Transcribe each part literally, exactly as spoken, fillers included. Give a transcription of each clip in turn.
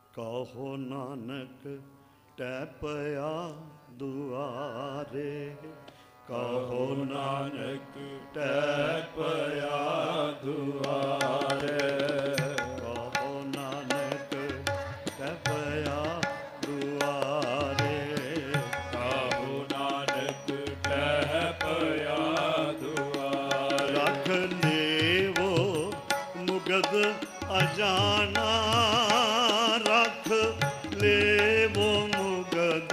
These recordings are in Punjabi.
कहो नानक टै पया दुआरे, कहो नानक टै पया दुआरे, कहो नानक टै पया दुआरे, कहो नानक टै पया दुआरे। रख लेवो मुगद अजाना, रख लेवो मुगद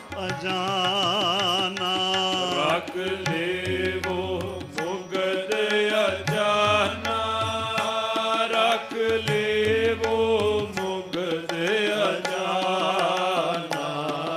अजाना, रख लेवो मुगद अजाना, रख लेवो मुगद अजाना।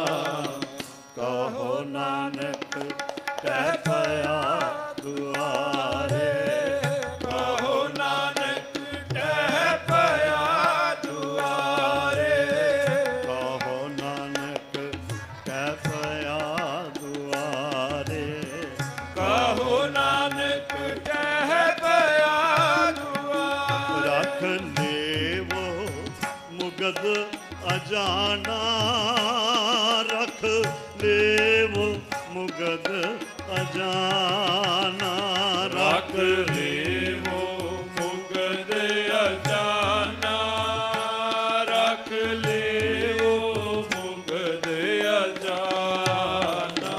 कहो नानक टै पया दुआरे, कहो नानक टै पया दुआरे, कहो नानक टै पया दुआरे, कहो नानक टै पया दुआरे। रख लेवो मुगद अजाना, रख लेवो मुगद अजाना, रख लेवो मुगद अजाना, रख लेवो मुगद अजाना।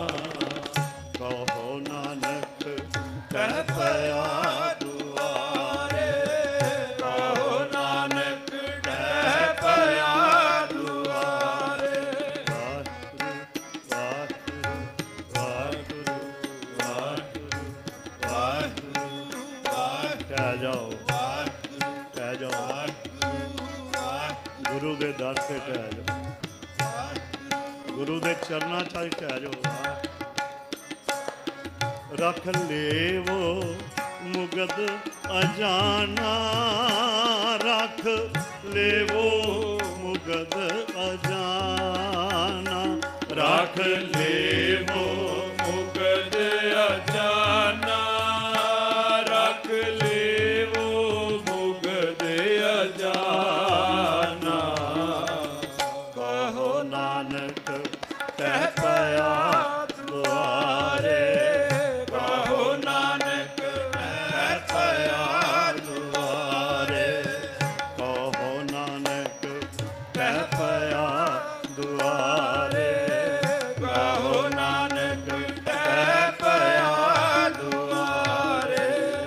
कहो नानक टै पया दुआरे, कहो नानक टै पया दुआरे। वाहिगुरू वाहिगुरू वाहिगुरू वाहिगुरू वाहिगुरू। टह जाओ, टह जाओ, गुरु दे दर से टह जाओ, गुरु दे चरना च टह जाओ। रख लेवो मुगद अजाना, रख लेवो मुगद अजाना, रख लेवो मुगद अजाना, रख लेवो मुगद अजाना। कहो नानक टै पया दुआरे, कहो नानक टै पया दुआरे, कहो नानक टै पया दुआरे, कहो नानक टै पया दुआरे।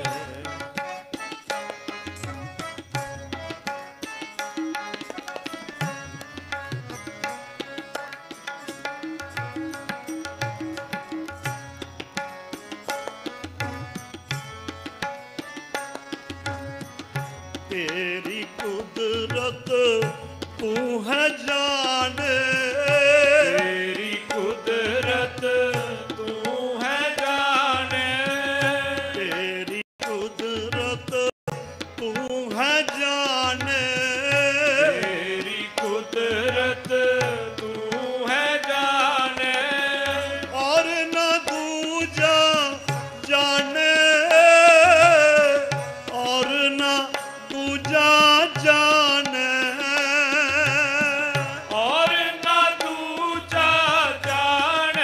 तेरी कुदरत तू है जाने, तेरी कुदरत तू है जाने, तेरी कुदरत तू है जाने, तेरी कुदरत तू है जाने, और न दूजा जाने, और न दूजा जाने, और न दूजा जाने,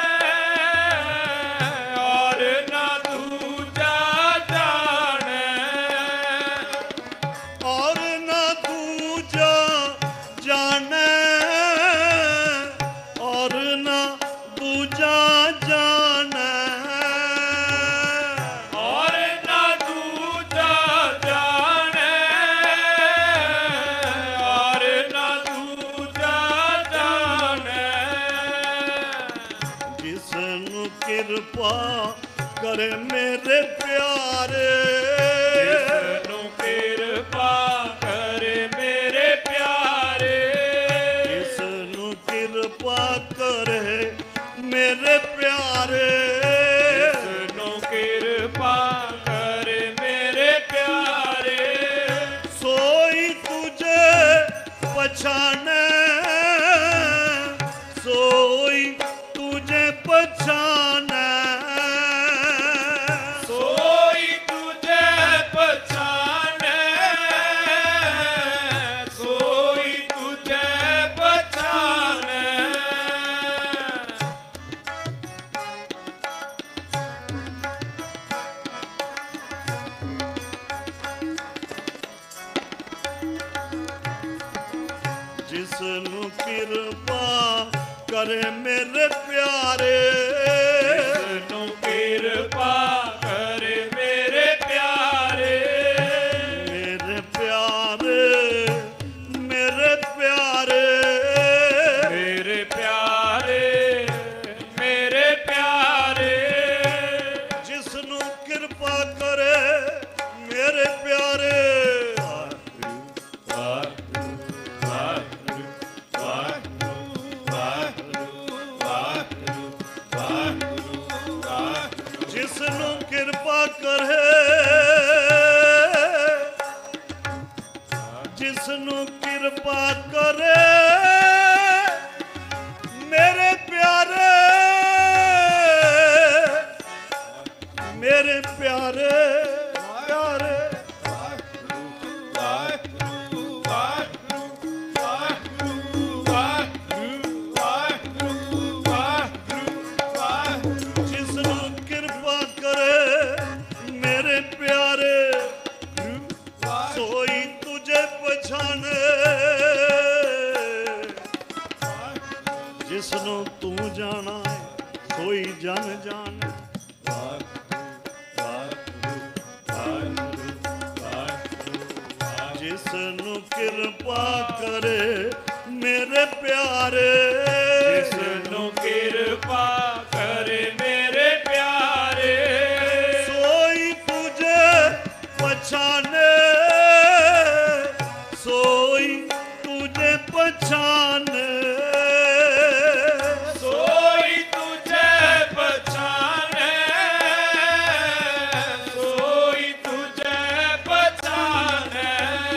और न दूजा जाने, और न दूजा जाने, और न दूजा जाने, और न दूजा जाने, और न दूजा जाने। जिसनु कृपा करे मेरे प्यारे, जिसनु कृपा करे मेरे प्यारे, जिसनु कृपा करे मेरे प्यारे, जिसनु कृपा करे मेरे प्यारे, सोई तुझे पहचाने, सोई तुझे पहचाने, सोई तुझे पहचाने, सोई ਜਿਸਨੂੰ ਕਿਰਪਾ करे मेरे प्यारे, जिसनु किरपा करे मेरे प्यारे, मेरे प्यारे मेरे प्यारे, मेरे प्यारे मेरे प्यारे, जिसनु कृपा करे मेरे प्यारे। जिसनु कृपा करे, जिसनु कृपा करे मेरे प्यारे, मेरे प्यारे प्यारे। जिसनु कृपा करे मेरे प्यारे, सोई तुझे पछाने, जिसनु तू जाना है सोई जन जाने। जिसनु कृपा करे मेरे प्यारे, जिसनु किरपा करे मेरे प्यारे, सोई तुझे पछाने, सोई तुझे पछाने, सोई तुझे पहचाने, सोई तुझे पहचाने,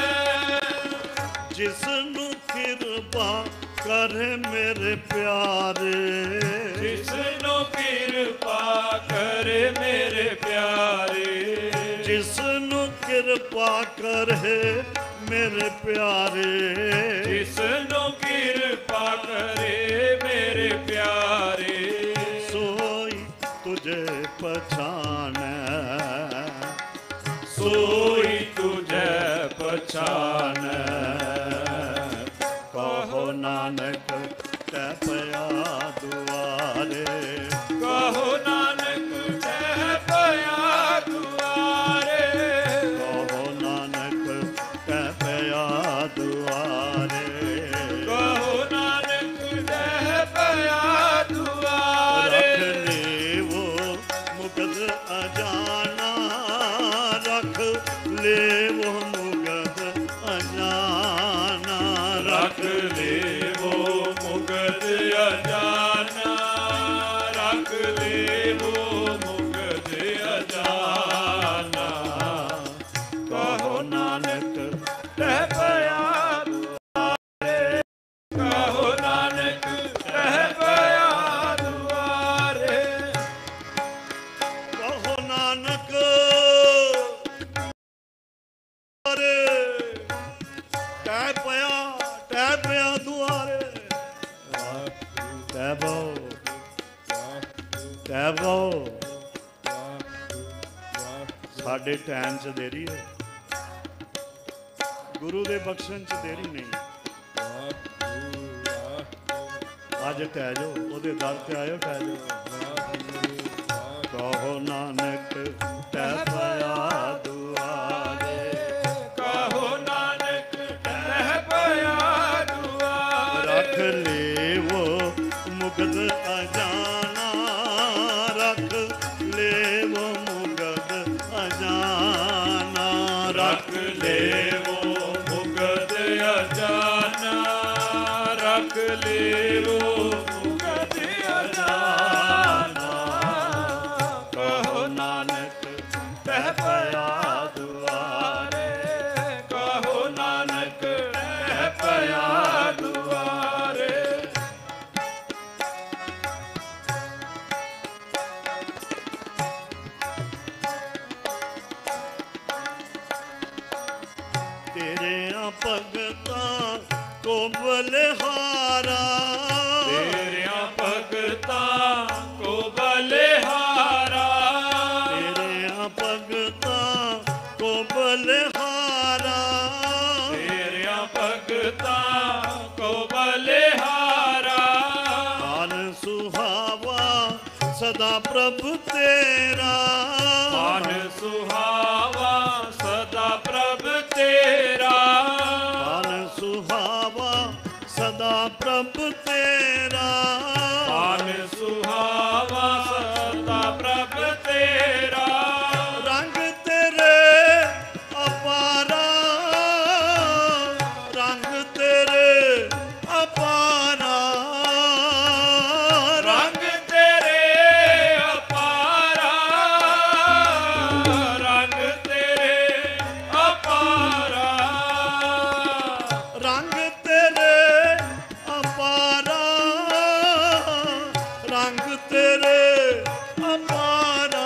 जिसनु कृपा करे मेरे प्यारे, जिसनु किरपा करे मेरे प्यारे, जिसनु कृपा करे मेरे प्यारे, जिसनु किरपा करे मेरे प्यारे, सोई तुझे पछाने, सोई तुझे पहचाने। कहो नानक तै पया दुआरे, कहो नानक तह पया दुआरे, कहो नानक तै पया दुआरे। कहो नानक तह पया दुआरे, रख ले वो मुगद अजाना, रख ले वो मुगद अजाना, रख ले वो मुगद अजाना, रख ले वो मुगद अजाना। कहो नानक तह पया दुआरे, कहो नानक तह पया दुआरे, कहो नानक अरे टै पया टै पया दुआरे। टै बहु टै बहु ਸਾਡੇ ਟਾਈਮ 'ਚ ਦੇਰੀ ਹੈ, ਗੁਰੂ ਦੇ ਬਖਸ਼ਣ 'ਚ ਦੇਰੀ ਨਹੀਂ। ਅੱਜ ਟਹਿ ਜਾਓ, ਉਹਦੇ ਦਰ ਤੇ ਆਇਓ, ਟਹਿ ਜਾਓ। ਕਹੋ ਨਾਨਕ ਟਹਿ ਪਿਆ ਦੁਆਰੇ, ਕਹੋ ਨਾਨਕ ਤਹ ਪਇਆ ਦੁਆਰੇ, ਰੱਖ ਲੈ वो मुगद अजाना, रख ले वो मुगद अजाना, रख ले वो मुगद अजाना, रख ले वो मुगद अजाना। कहो नानक तह पया दुआरे, कहो नानक तह पया दुआरे, तेरे भगतां को बलिहारा, तेरिया भगतां को बलिहारा, तेरे भगतां को बलिहारा, तेरिया भगतां को ਸਦਾ ਪ੍ਰਭ ਤੇਰਾ ਮਨ ਸੁਹਾਵਾ ਸਦਾ ਪ੍ਰਭ ਤੇਰਾ ਰੰਗ ਤੇਰੇ ਅਪਾਰਾ ਰੰਗ ਤੇਰੇ ਅਪਾਰਾ ਰੰਗ ਤੇਰੇ ਅਪਾਰਾ ਰੰਗ ਤੇਰੇ ਅਪਾਰਾ ਰੰਗ ਤੇਰੇ ਅਪਾਰਾ ਰੰਗ ਤੇਰੇ ਅਪਾਰਾ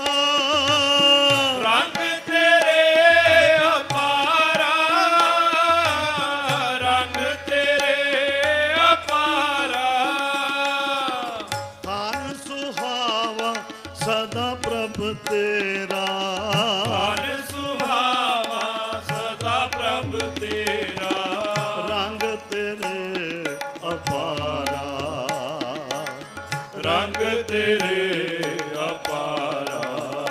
ਰੰਗ ਤੇਰੇ ਅਪਾਰਾ ਰੰਗ ਤੇਰੇ ਅਪਾਰਾ ਧਨ ਸੁਹਾਵਾ ਸਦਾ ਪ੍ਰਭ ਤੇਰਾ ਮਨ ਸੁਹਾਵਾ ਸਦਾ ਪ੍ਰਭ ਤੇਰਾ ਰੰਗ ਤੇਰੇ ਅਪਾਰਾ ਰੰਗ ਤੇਰੇ ਅਪਾਰਾ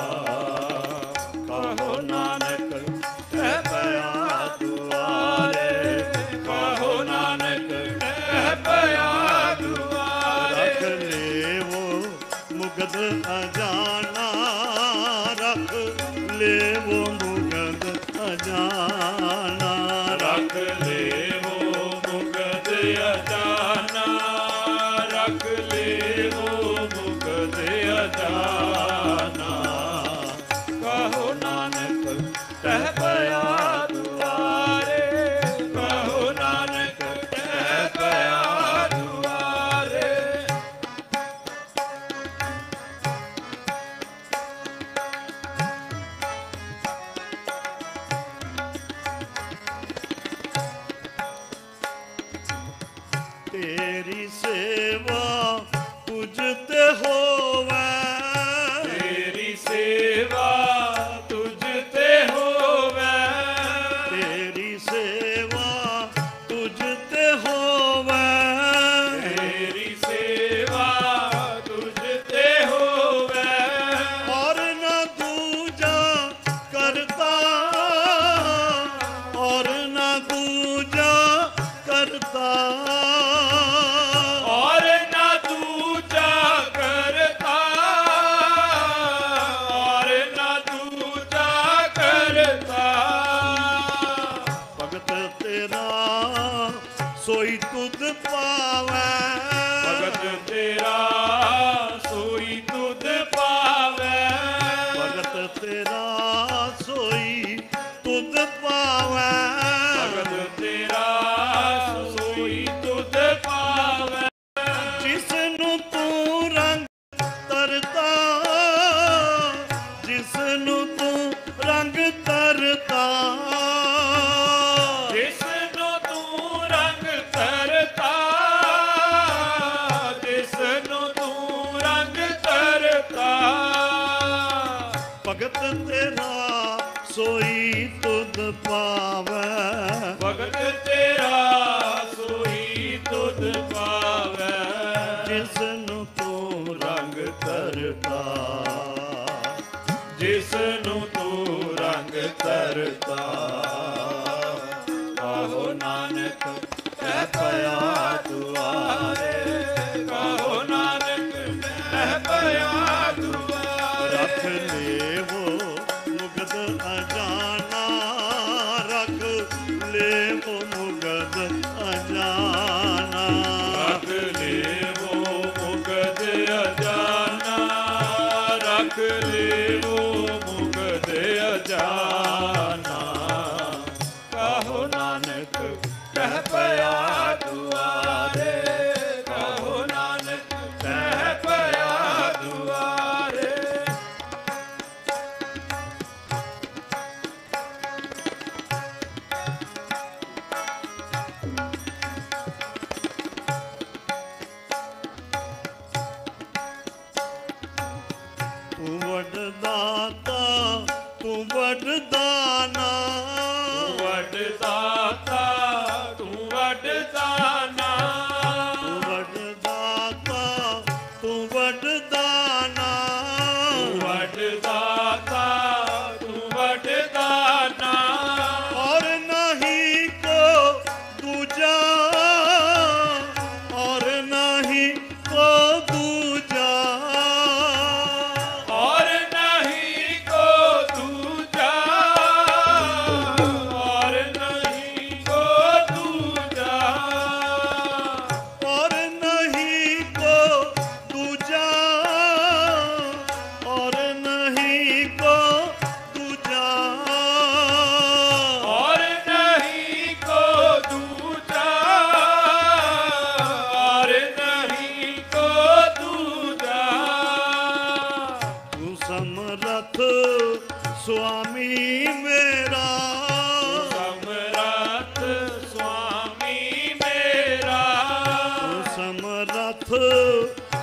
ਕਹੋ ਨਾਨਕ ਹੈ ਪਿਆ ਦੁਆਰੇ ਕਹੋ ਨਾਨਕ ਹੈ ਪਿਆ ਦੁਆਰੇ ਰੱਖ ਲੇਵੋ ਮੁਗਦ ਅਜਾਨਾ ਰੱਖ ਲੇਵੋ ਮੁਗਦ ਅਜਾਨਾ ਰੱਖ ਲੇਵੋ ਮੁਕਤ ਅਜਾਨਾ ਰੱਖ ਲੇਵੋ ਮੁਕਤ ਅਜਾਨਾ ਕਹੋ ਨਾਨਕ ਕਹਿ ਪਿਆ ਦੁਆਰੇ ਕਹੋ ਨਾਨਕ ਕਹਿ ਪਿਆ ਦੁਆਰੇ ਤੇਰੀ ਸੇਵਾ ਤੁਝ ਤੇ ਹੋਵੇ ਤੇਰੀ ਸੇਵਾ ਤੁਝ ਤੇ ਹੋਵੇ ਤੇਰੀ ਸੇਵਾ ਤੁਝ ਤੇ ਹੋਵੇ ਤੇਰੀ ਸੇਵਾ ਤੁਝ ਤੇ ਹੋਵੇ ਔਰ ਨਾ ਦੂਜਾ ਕਰਤਾ ਔਰ ਨਾ ਦੂਜਾ ਕਰਤਾ ਔਰ ਨਾ ਦੂਜਾ ਕਰਤਾ ਔਰ ਨਾ ਦੂਜਾ ਕਰਤਾ ਭਗਤ ਤੇਰਾ ਸੋਈ ਤੁਧ ਪਾਵੈ ਭਗਤ ਤੇਰਾ ਸੋਈ ਤੁਧ ਪਾਵੇ ਭਗਤ ਤੇਰਾ ਸੋਈ ਤੁਧ ਪਾਵੈ ਭਗਤ ਤੇਰਾ ਸੋਈ ਤੁਧ ਪਾਵੇ ਜਿਸ ਨੂੰ ਤੂੰ ਰੰਗ ਤਰਤਾ ਜਿਸ ਨੂੰ ਤੂੰ ਰੰਗ ਤਰਤਾ ਜਿਸ ਨੂੰ ਤੂੰ ਰੰਗ ਤਰਤਾ ਜਿਸ ਨੂੰ ਤੂੰ ਰੰਗ ਤਰਤਾ ਭਗਤ ਤੇਰਾ ਸੋਈ ਤੁਧ ਪਾਵੈ ਭਗਤ ਤੇਰਾ ਸੋਈ ਤੁਧ ਪਾਵੇ ਜਿਸ ਨੂੰ ਤੂੰ ਰੰਗ ਤਰਤਾ ਜਿਸ ਨੂੰ ਤੂੰ ਰੰਗ ਤਰਤਾ ਕਹੋ ਨਾਨਕ ਹੈ ਪਿਆ ਦੁਆਰੇ ਕਹੋ ਨਾਨਕ ਹੈ ਪਿਆ ਦੁਆਰੇ ਰੱਖ ਲੇਵੋ ਮੁਗਦ ਅਜਾਨਾ ਰੱਖ ਲੇਵੋ ਮੁਗਦ ਅਜਾਨਾ ਰੱਖ ਲੇਵੋ ਮੁਕਤ ਅਜਾਨਾ ਰੱਖ ਲੇਵੋ ਮੁਕਤ ਅਜਾਨਾ ਕਹੋ ਨਾਨਕ ਕਹਿ ਪਿਆ ਦੁਆਰੇ ਕਹੋ ਨਾਨਕ ਕਹਿ ਪਿਆ ਦੁਆਰੇ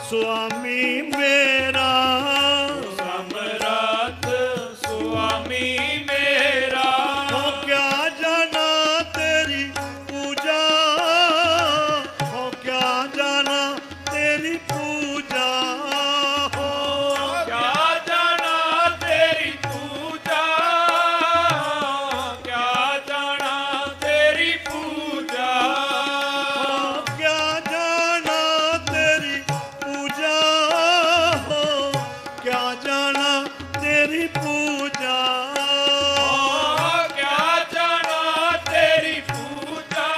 ਸੁਆਮੀ ਮੇਰਾ ਸਮਰੱਥ ਸੁਆਮੀ ਮੇਰਾ ਹੋ ਕਿਆ ਜਾਣਾ ਤੇਰੀ ਪੂਜਾ ਹੋ ਕਿਆ ਜਾਣਾ ਤੇਰੀ ਪੂਜਾ ਹੋ ਕਿਆ ਜਾਣਾ ਤੇਰੀ ਪੂਜਾ ਕਿਆ ਜਾਣਾ ਤੇਰੀ ਪੂਜਾ ਕਿਆ ਜਾਣਾ ਤੇਰੀ ਪੂਜਾ ਹੋ ਕਿਆ ਜਾਣਾ ਤੇਰੀ ਪੂਜਾ ਕਿਆ ਜਾਣਾ ਤੇਰੀ ਪੂਜਾ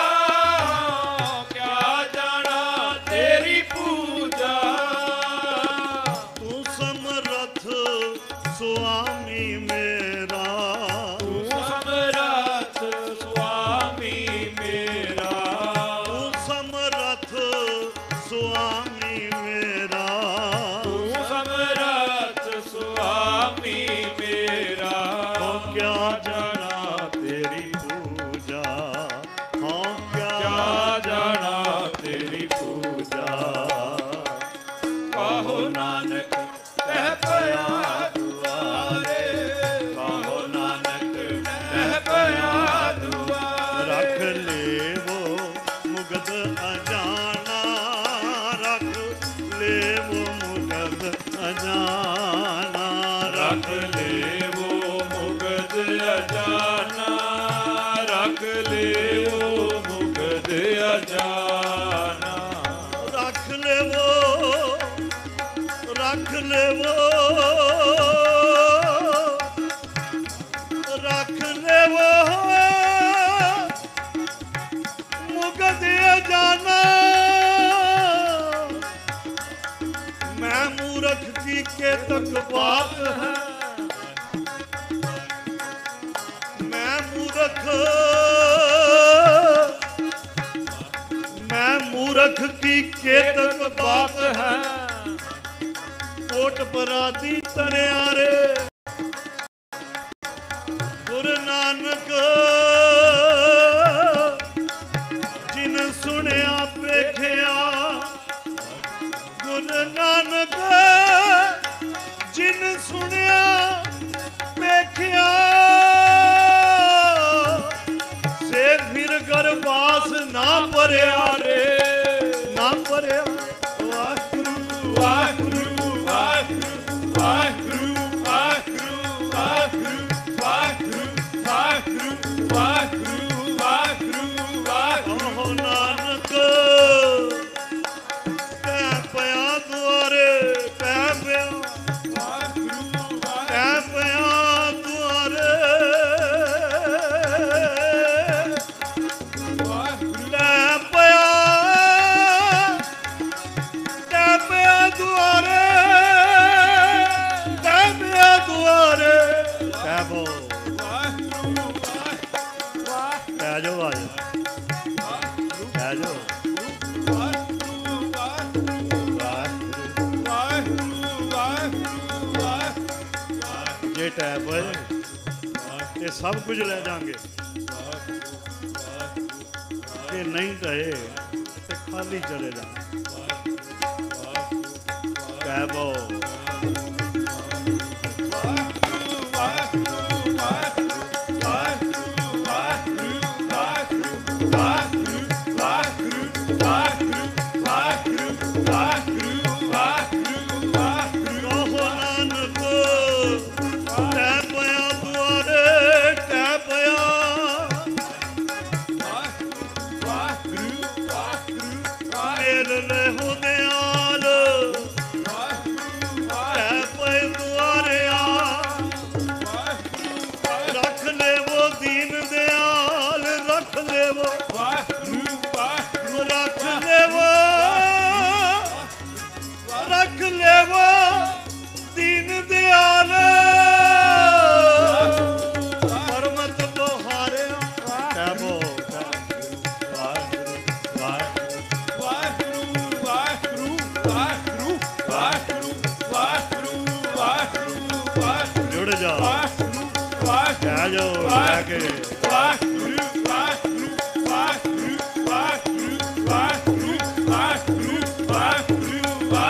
ਕਿਆ ਜਾਣਾ ਤੇਰੀ ਪੂਜਾ ਤੂੰ ਸਮਰੱਥ ਸੁਆਮੀ ਮੇਰਾ ਤੂੰ ਸਮਰੱਥ ਸੁਆਮੀ ਮੇਰਾ ਤੂੰ ਸਮਰੱਥ ਸੁਆਮੀ ਮੇਰਾ ਤੂੰ ਸਮਰੱਥ ਸੁਆਮੀ ਮੇਰਾ ਹੋ ਕਿਆ ਜਾਣਾ ਤੇਰੀ ਪੂਜਾ ਹੋ ਕਿਆ ਕਿਆ ਜਾਣਾ ਤੇਰੀ ਪੂਜਾ ਕਹੋ ਨਾਨਕ ਕਹਿ ਪਿਆ ਦੁਆਰੇ ਕਹੋ ਨਾਨਕ ਕਹਿ ਪਿਆ ਦੁਆਰੇ ਰੱਖ ਲੇਵੋ ਮੁਗਦ ਅਜਾਨਾ ਰੱਖ ਲੇਵੋ ਮੁਗਦ ਅਜਾਨਾ ਰੱਖ ਲੇਵੋ ਮੁਗਦ ਅਜਾਨਾ ਰੱਖ ਲੇਵੋ ਮੁਗਦ ਅਜਾਨਾ ਰੱਖ ਲੇਵੋ ਰੱਖ ਲੇਵੋ ਰੱਖ ਲੇਵੋ ਮੁਗਦ ਅਜਾਨਾ ਮੈਂ ਮੂਰਖ ਦੀ ਕੇ ਤਕ ਬਾਤ ਹੈ ਮੈਂ ਮੂਰਖ मैं मूर्ख की केतक बात है कोट पराधी तनियारे गुरु नानक जिन सुनिया पेखिया गुरु नानक जिन सुनिया पेखिया से फिर गरबास ना भरिया रे ना भरिया वाहिगुरु ਵਾਹਿਗੁਰੂ ਵਾਹਿਗੁਰੂ ਵਾਹਿਗੁਰੂ ਵਾਹਿਗੁਰੂ ਵਾਹਿਗੁਰੂ ਵਾਹਿਗੁਰੂ ਵਾਹਿਗੁਰੂ ਵਾਹਿਗੁਰੂ ਵਾਹਿਗੁਰੂ ਹੋ ਨਾਨਕ ਪੈ ਪਿਆ ਦੁਆਰੇ ਪੈ ਪਿਆ ਵਾਹਿਗੁਰੂ ਪੈ ਪਿਆ ਦੁਆਰੇ ਲੈ ਪਿਆ ਲੈ ਪਿਆ ਦੁਆਰੇ ਲੈ ਪਿਆ ਦੁਆਰੇ ਪੈ ਬੋ ਪੈ ਜਾਓ ਆ ਜਾਓ ਪੈ ਜਾਓ ਜੇ ਟੈਪ ਹੋਏ ਇਹ ਸਭ ਕੁਝ ਲੈ ਜਾਾਂਗੇ ਜੇ ਨਹੀਂ ਟਏ ਤੇ ਖਾਲੀ ਚਲੇ ਜਾਾਂਗੇ ਟੈਪ ਹੋ ਕਹੋ ਨਾਨਕ ਟੈ ਪਿਆ ਦੁਆਰੇ ਟੈ ਪਿਆ ਮੇਲ ਲੈ ਹੋ ਦਿਆਲ ਟੈ ਪਏ ਦੁਆਰਿਆ ਰੱਖ ਲੈਵੋ ਦੀਨ ਦਿਆਲ ਰੱਖ ਲੈਵੋ ਰੱਖ ਲੈਵੋ ਰੱਖ ਲੈਵੋ ਦੀਨ ਦਿਆਲ ਪਰਮਤ ਬਹਾਰਿਆ ਕਹਿਬੋ ਜੁੜ ਜਾ ਕਹਿ ਜਾਓ ਲੈ ਕੇ ਵਾਹਿਗੁਰੂ ਵਾਹਿਗੁਰੂ ਵਾਹਿਗੁਰੂ ਵਾਹਿਗੁਰੂ ਵਾਹਿਗੁਰੂ ਵਾਹਿਗੁਰੂ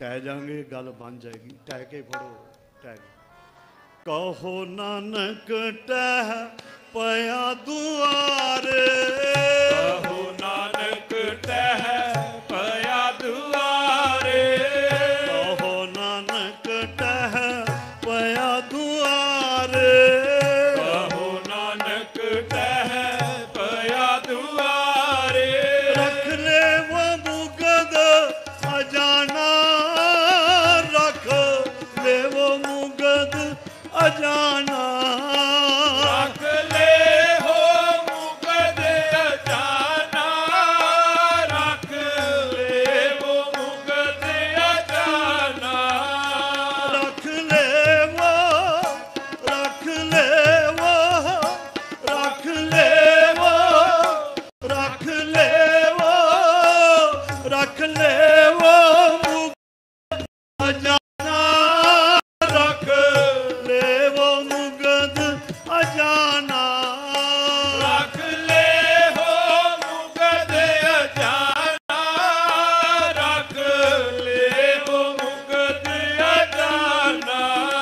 ਟਹਿ ਜਾਾਂਗੇ, ਗੱਲ ਬਣ ਜਾਏਗੀ। ਟਹਿ ਕੇ ਫੜੋ, ਟਹਿ ਕਹੋ ਨਾਨਕ ਟਹਿ ਪਿਆ ਦੁਆਰੇ, ਕਹੋ ਨਾਨਕ ਟਹਿ ਪਿਆ ਦੁਆਰੇ, ਕਹੋ ਨਾਨਕ ਟਹਿ ਪਿਆ ਦੁਆਰੇ, ਕਹੋ ਨਾਨਕ ਟਹਿ ਪਿਆ ਦੁਆਰੇ, ਰੱਖ ਲੈ ਉਹ ਮੁਗਦ ਅਜਾਨਾ, ਰੱਖ ਲੈ ਉਹ ਮੁਗਦ ਅਜਾਨਾ, ਰੱਖ ਲੈ ਹੋ ਮੁਕਦ ਅਜਾਨਾ, ਰੱਖ ਲੈ ਹੋ ਮੁਕਦ ਅਜਾਨਾ, ਰੱਖ ਲੈ ਉਹ, ਰੱਖ ਲੈ ਉਹ, ਰੱਖ ਲੈ ਉਹ, ਰੱਖ ਲੈ ਉਹ, ਰੱਖ ਲੈ ਉਹ ਮੁਗਦ ਅਜਾਨਾ, ਰੱਖ ਲੈ ਉਹ ਮੁਗਦ ਅਜਾਨਾ, ਰੱਖ ਲੈ ਹੋ ਮੁਕਦ ਅਜਾਨਾ, ਰੱਖ ਲੈ ਹੋ ਮੁਕਦ ਅਜਾਨਾ,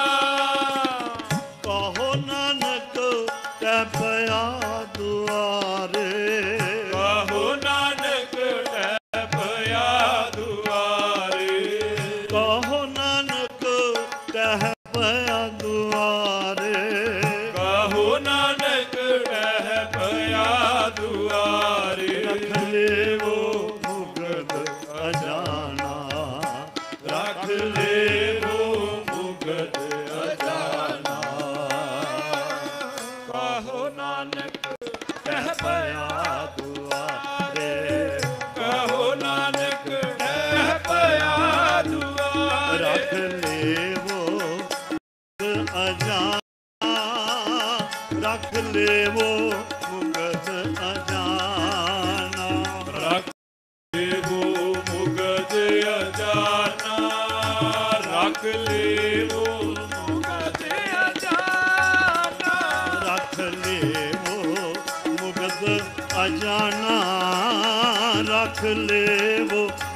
ਕਹੋ ਨਾਨਕ ਟਹਿ ਪਿਆ ਦੁਆਰੇ, ਕਹੋ ਨਾਨਕ ਟਹਿ ਪਿਆ ਦੁਆਰੇ, ਕਹੋ ਨਾਨਕ ਟਹਿ ਪਿਆ ਦੁਆਰੇ, ਕਹੋ ਨਾਨਕ ਟਹਿ ਪਿਆ ਦੁਆਰੇ, ਰੱਖ ਲੇਵੋ ਮੁਗਦ ਅਜਾਨਾ, ਰੱਖ ਲੈ ਹੋ ਮੁਕਦ ਅਜਾਨਾ, ਕਹੋ ਨਾਨਕ ਟਹਿ ਪਿਆ ਦੁਆਰੇ, ਕਹੋ ਨਾਨਕ ਟਹਿ ਪਿਆ ਦੁਆਰੇ, ਰੱਖ ਲੇਵੋ ਅਜਾਨਾ, ਰੱਖ ਲੇਵੋ ਮੁਗਦ ਅਜਾਨਾ, ਰੱਖ ਲੇਵੋ ਮੁਕਦ ਅਜਾਨਾ, ਰੱਖ ਲੇਵੋ ਮੁਕਦ ਅਜਾਨਾ, ਰੱਖ ਲੇਵੋ ਮੁਗਦ ਅਜਾਨਾ, ਰੱਖ ਲੇਵੋ